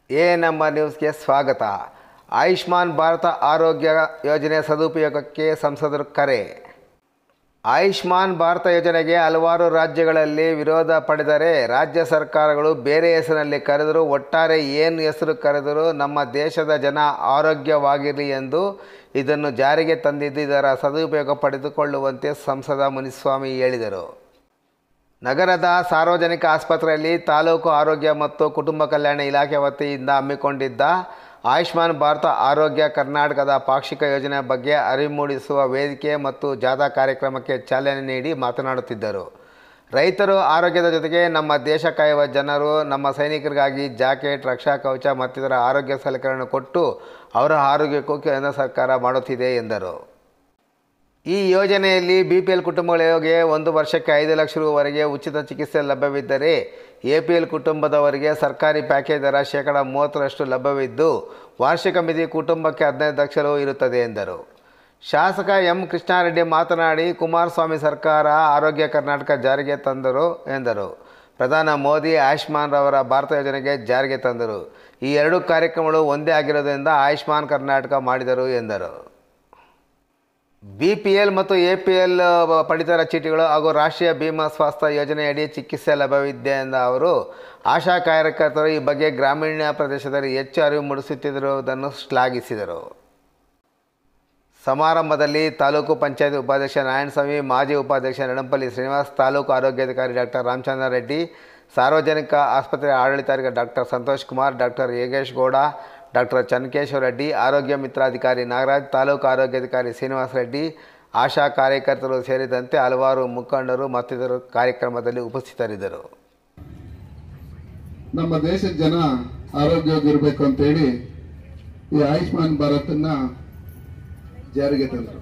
ANM ನ್ಯೂಸ್ಗೆ ಸ್ವಾಗತ. ಆಯುಷ್ಮಾನ್ ಭಾರತ ಆರೋಗ್ಯ ಯೋಜನೆ ಸದುಪಯೋಗಕ್ಕೆ ಸಂಸದರು ಕರೆ. ಆಯುಷ್ಮಾನ್ ಭಾರತ ಯೋಜನೆಗೆ ಹಲವಾರು ರಾಜ್ಯಗಳಲ್ಲಿ ವಿರೋಧ ಪಡೆದರೆ ರಾಜ್ಯ ಸರ್ಕಾರಗಳು ಬೇರೆ ಹೆಸರಿನಲ್ಲಿ ಕರೆದರೂ ಒಟ್ಟಾರೆ ಏನು ಹೆಸರು ಕರೆದರೂ ನಮ್ಮ ದೇಶದ ಜನ ಆರೋಗ್ಯವಾಗಿರಲಿ ಎಂದು ಇದನ್ನು ಜಾರಿಗೆ ತಂದಿದ್ದು ಇದರ ಸದುಪಯೋಗ ಪಡೆದುಕೊಳ್ಳುವಂತೆ ಸಂಸದ ಮುನಿಸ್ವಾಮಿ ಹೇಳಿದರು. ನಗರದ ಸಾರ್ವಜನಿಕ ಆಸ್ಪತ್ರೆಯಲ್ಲಿ ತಾಲೂಕು ಆರೋಗ್ಯ ಮತ್ತು ಕುಟುಂಬ ಕಲ್ಯಾಣ ಇಲಾಖೆ ವತಿಯಿಂದ ಹಮ್ಮಿಕೊಂಡಿದ್ದ ಆಯುಷ್ಮಾನ್ ಭಾರತ ಆರೋಗ್ಯ ಕರ್ನಾಟಕದ ಪಾಕ್ಷಿಕ ಯೋಜನೆ ಬಗ್ಗೆ ಅರಿವು ಮೂಡಿಸುವ ವೇದಿಕೆ ಮತ್ತು ಜಾಥಾ ಕಾರ್ಯಕ್ರಮಕ್ಕೆ ಚಾಲನೆ ನೀಡಿ ಮಾತನಾಡುತ್ತಿದ್ದರು. ರೈತರು ಆರೋಗ್ಯದ ಜೊತೆಗೆ ನಮ್ಮ ದೇಶ ಕಾಯುವ ಜನರು ನಮ್ಮ ಸೈನಿಕರಿಗಾಗಿ ಜಾಕೆಟ್, ರಕ್ಷಾ ಕವಚ ಮತ್ತಿತರ ಆರೋಗ್ಯ ಸಲಕರಣೆಗಳನ್ನು ಕೊಟ್ಟು ಅವರ ಆರೋಗ್ಯಕ್ಕೂ ಕೇಂದ್ರ ಸರ್ಕಾರ ಮಾಡುತ್ತಿದೆ ಎಂದರು. ಈ ಯೋಜನೆಯಲ್ಲಿ BPL ಕುಟುಂಬಗಳಿಗೆ 1 ವರ್ಷಕ್ಕೆ 5 ಲಕ್ಷ ರೂವರೆಗೆ ಉಚಿತ ಚಿಕಿತ್ಸೆ ಲಭ್ಯವಿದ್ದರೆ APL ಕುಟುಂಬದವರಿಗೆ ಸರ್ಕಾರಿ ಪ್ಯಾಕೇಜ್ ದರ ಶೇಕಡ 30ರಷ್ಟು ಲಭ್ಯವಿದ್ದು ವಾರ್ಷಿಕ ಮಿತಿ ಕುಟುಂಬಕ್ಕೆ 15 ಲಕ್ಷ ರು ಇರುತ್ತದೆ ಎಂದರು. ಶಾಸಕ ಎಂ ಕೃಷ್ಣಾರೆಡ್ಡಿ ಮಾತನಾಡಿ, ಕುಮಾರಸ್ವಾಮಿ ಸರ್ಕಾರ ಆರೋಗ್ಯ ಕರ್ನಾಟಕ ಜಾರಿಗೆ ತಂದರು ಎಂದರು. ಪ್ರಧಾನಿ ಮೋದಿ ಆಯುಷ್ಮಾನ್ ರವರ ಭಾರತ ಯೋಜನೆಗೆ ಜಾರಿಗೆ ತಂದರು. ಈ ಎರಡೂ ಕಾರ್ಯಕ್ರಮಗಳು ಒಂದೇ ಆಗಿರೋದ್ರಿಂದ ಆಯುಷ್ಮಾನ್ ಕರ್ನಾಟಕ ಮಾಡಿದರು ಎಂದರು. BPL ಮತ್ತು APL ಪಡಿತರ ಚೀಟಿಗಳು ಹಾಗೂ ರಾಷ್ಟ್ರೀಯ ಭೀಮಾ ಸ್ವಾಸ್ಥ್ಯ ಯೋಜನೆಯಡಿ ಚಿಕಿತ್ಸೆ ಲಭ್ಯವಿದೆ ಎಂದ ಅವರು, ಆಶಾ ಕಾರ್ಯಕರ್ತರು ಈ ಬಗ್ಗೆ ಗ್ರಾಮೀಣ ಪ್ರದೇಶದಲ್ಲಿ ಹೆಚ್ಚು ಅರಿವು ಮೂಡಿಸುತ್ತಿರುವುದನ್ನು ಶ್ಲಾಘಿಸಿದರು. ಸಮಾರಂಭದಲ್ಲಿ ತಾಲೂಕು ಪಂಚಾಯತ್ ಉಪಾಧ್ಯಕ್ಷ ನಾರಾಯಣಸ್ವಾಮಿ, ಮಾಜಿ ಉಪಾಧ್ಯಕ್ಷ ನೆಡಂಪಲ್ಲಿ ಶ್ರೀನಿವಾಸ್, ತಾಲೂಕು ಆರೋಗ್ಯಾಧಿಕಾರಿ ಡಾಕ್ಟರ್ ರಾಮಚಂದ್ರ ರೆಡ್ಡಿ, ಸಾರ್ವಜನಿಕ ಆಸ್ಪತ್ರೆ ಆಡಳಿತಾಧಿಕಾರಿ doctor Santosh Kumar, doctor Yogesh Gowda, doctor Channakeshwara Reddy, ಆರೋಗ್ಯ ಮಿತ್ರಾಧಿಕಾರಿ ನಾಗರಾಜ್, ತಾಲೂಕು ಆರೋಗ್ಯಾಧಿಕಾರಿ ಶ್ರೀನಿವಾಸ ರೆಡ್ಡಿ, ಆಶಾ ಕಾರ್ಯಕರ್ತರು ಸೇರಿದಂತೆ ಹಲವಾರು ಮುಖಂಡರು ಮತ್ತಿತರರು ಕಾರ್ಯಕ್ರಮದಲ್ಲಿ ಉಪಸ್ಥಿತರಿದ್ದರು. ನಮ್ಮ ದೇಶದ ಜನ ಆರೋಗ್ಯವಾಗಿರಬೇಕು ಅಂತೇಳಿ ಈ ಆಯುಷ್ಮಾನ್ ಭಾರತನ್ನ ಜಾರಿಗೆ ತಂದರು.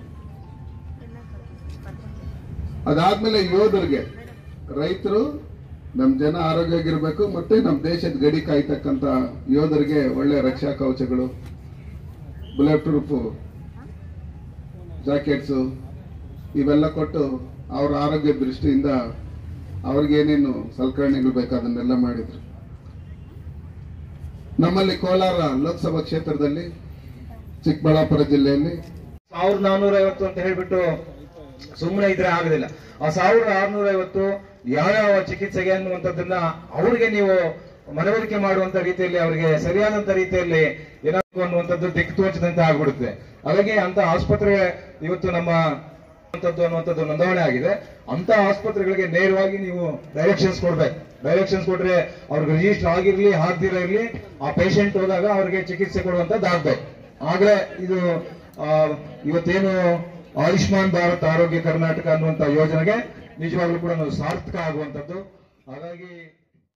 ಅದಾದ್ಮೇಲೆ ಯೋಧರಿಗೆ, ರೈತರು, ನಮ್ಮ ಜನ ಆರೋಗ್ಯವಾಗಿರ್ಬೇಕು ಮತ್ತೆ ನಮ್ಮ ದೇಶದ ಗಡಿ ಕಾಯ್ತಕ್ಕಂಥ ಯೋಧರಿಗೆ ಒಳ್ಳೆ ರಕ್ಷಾ ಕವಚಗಳು, ಬುಲೆಟ್ ಪ್ರೂಫ್ ಜಾಕೆಟ್ಸು ಇವೆಲ್ಲ ಕೊಟ್ಟು ಅವರ ಆರೋಗ್ಯ ದೃಷ್ಟಿಯಿಂದ ಅವ್ರಿಗೇನೇನು ಸಲಕರಣೆಗಳು ಬೇಕು ಅದನ್ನೆಲ್ಲ ಮಾಡಿದ್ರು. ನಮ್ಮಲ್ಲಿ ಕೋಲಾರ ಲೋಕಸಭಾ ಕ್ಷೇತ್ರದಲ್ಲಿ, ಚಿಕ್ಕಬಳ್ಳಾಪುರ ಜಿಲ್ಲೆಯಲ್ಲಿ 1450 ಅಂತ ಹೇಳ್ಬಿಟ್ಟು ಸುಮ್ಮನೆ ಇದ್ರೆ ಆಗುದಿಲ್ಲ. ಆ 1650 ಯಾವ ಚಿಕಿತ್ಸೆಗೆ ಅನ್ನುವಂಥದ್ದನ್ನ ಅವ್ರಿಗೆ ನೀವು ಮನವರಿಕೆ ಮಾಡುವಂತ ರೀತಿಯಲ್ಲಿ ಅವರಿಗೆ ಸರಿಯಾದಂತ ರೀತಿಯಲ್ಲಿ ಏನಾಗಬೇಕು ಅನ್ನುವಂಥದ್ದು ದಿಕ್ಕು ತೋಚದಂತೆ ಆಗ್ಬಿಡುತ್ತೆ. ಹಾಗಾಗಿ ಅಂತ ಆಸ್ಪತ್ರೆ ಇವತ್ತು ನಮ್ಮ ಅನ್ನುವಂಥದ್ದು ನೋಂದಣಿ ಆಗಿದೆ. ಅಂತ ಆಸ್ಪತ್ರೆಗಳಿಗೆ ನೇರವಾಗಿ ನೀವು ಡೈರೆಕ್ಷನ್ಸ್ ಕೊಡ್ಬೇಕು. ಡೈರೆಕ್ಷನ್ಸ್ ಕೊಟ್ರೆ ಅವ್ರಿಗೆ ರಿಜಿಸ್ಟರ್ ಆಗಿರ್ಲಿ ಆಗದಿರ ಇರ್ಲಿ, ಆ ಪೇಷಂಟ್ ಹೋದಾಗ ಅವ್ರಿಗೆ ಚಿಕಿತ್ಸೆ ಕೊಡುವಂತದ್ದು ಆಗ್ಬೇಕು. ಆಗ್ಲೇ ಇದು ಇವತ್ತೇನು ಆಯುಷ್ಮಾನ್ ಭಾರತ್ ಆರೋಗ್ಯ ಕರ್ನಾಟಕ ಅನ್ನುವಂತ ಯೋಜನೆಗೆ ನಿಜವಾಗ್ಲೂ ಕೂಡ ಸಾರ್ಥಕ ಆಗುವಂತದ್ದು. ಹಾಗಾಗಿ